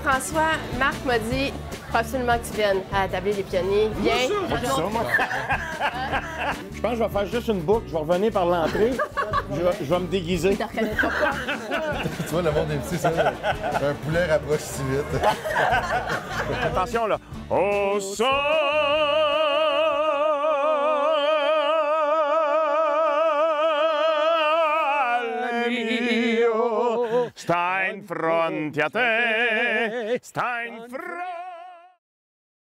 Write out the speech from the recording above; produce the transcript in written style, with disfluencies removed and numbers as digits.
François, Marc m'a dit faut absolument que tu viennes à la table des pionniers. Viens. Je pense que je vais faire juste une boucle. Je vais revenir par l'entrée. Je vais me déguiser. Tu reconnais pas quoi? Tu vois, le monde est petit, ça. Un poulet rapproche si vite. Attention, là. Au sol! Stein frontiate, Stein